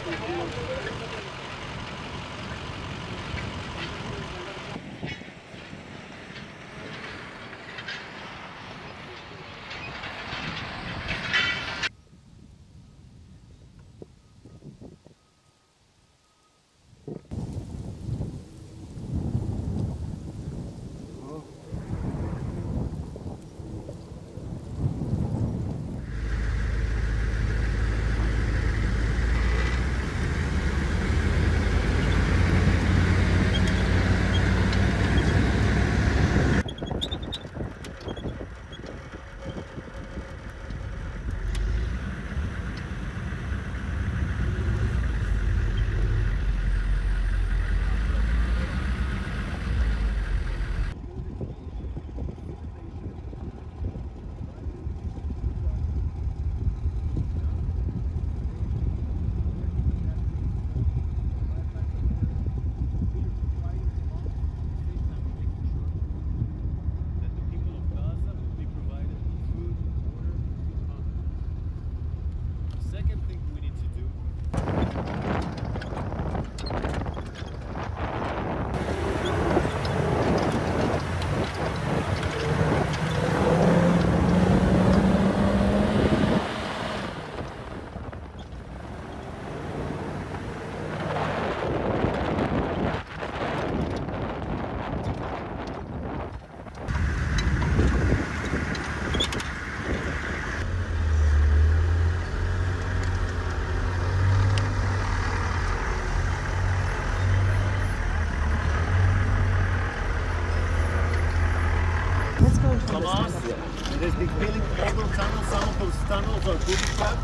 Hamas, it has been building all those tunnels. Some of those tunnels are booby trapped.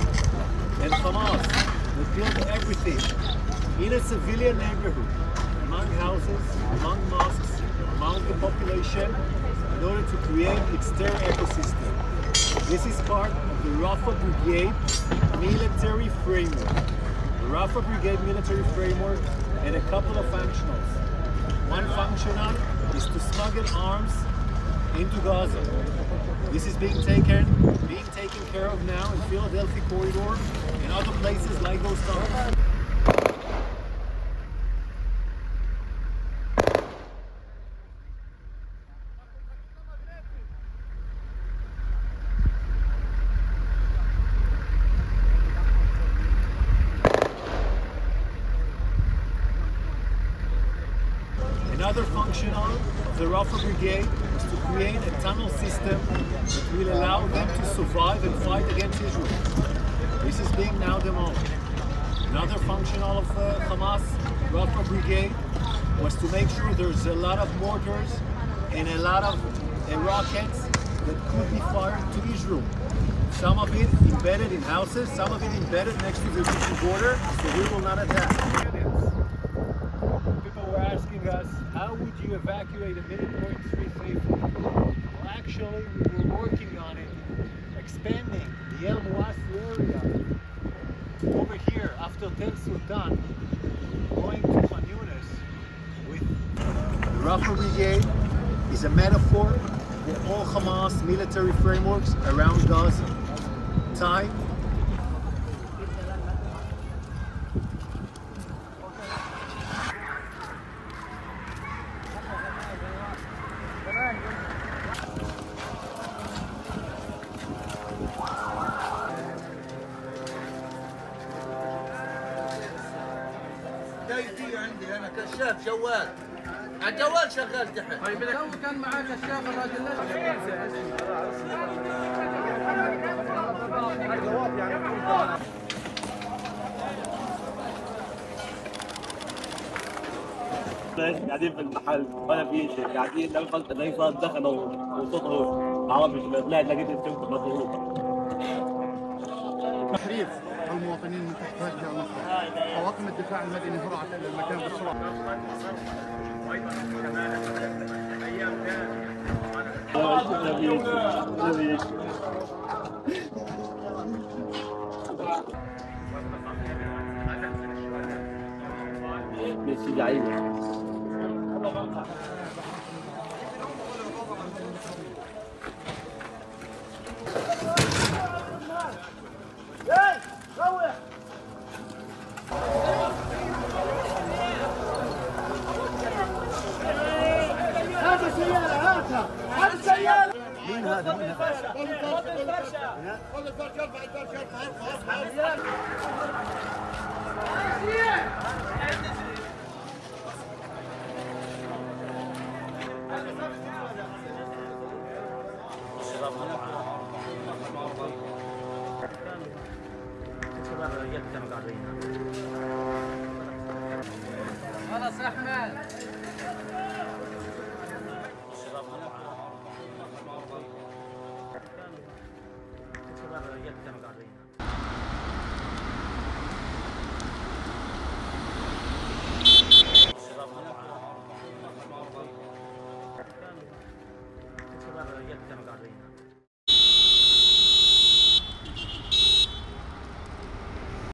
And Hamas, they built everything in a civilian neighborhood, among houses, among mosques, among the population, in order to create its their ecosystem. This is part of the Rafah Brigade military framework. The Rafah Brigade military framework had a couple of functionals. One functional is to smuggle arms into Gaza. This is being taken care of now in Philadelphia corridor and other places like those tunnels. Another functional of the Rafah Brigade is to create a tunnel system that will allow them to survive and fight against Israel. This is being now demolished. Another functional of Hamas Rafah Brigade was to make sure there's a lot of mortars and a lot of rockets that could be fired to Israel. Some of it embedded in houses, some of it embedded next to the Egyptian border, so we will not attack. People were asking us, how would you evacuate a military safely? Well, actually, we were working on it, expanding the El Mouassi area over here after Tel Sultan, going to Khan Yunis with the Rafah Brigade is a metaphor for all Hamas military frameworks around Gaza. Time. عندي انا كشاف جوال على الجوال شغال تحت. طيب لو كان معاه كشاف الراجل قاعدين في المحل ولا في شيء، قاعدين لو قلت زي صار دخلوا وصوتهم عربي لا لقيت الشمس مضروبه. تحرير المواطنين من تحت هجة ونصر. طواقم الدفاع المدني هرعت الى المكان بسرعه. ميسي لعيبه. هذا من هذا. خذ الفرشه ارفع الفرشه ارفع. خلاص يا احمد.